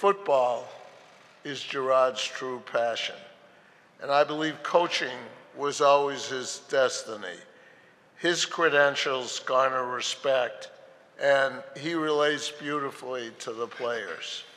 Football is Jerod's true passion, and I believe coaching was always his destiny. His credentials garner respect, and he relates beautifully to the players.